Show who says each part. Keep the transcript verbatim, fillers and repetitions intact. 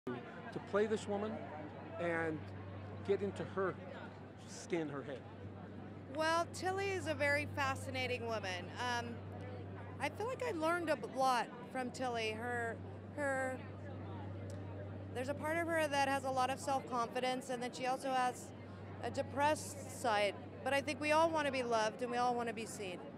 Speaker 1: to play this woman and get into her skin, her head?
Speaker 2: Well, Tilly is a very fascinating woman. Um, I feel like I learned a lot from Tilly. Her, her. There's a part of her that has a lot of self-confidence, and then she also has a depressed side. But I think we all want to be loved and we all want to be seen.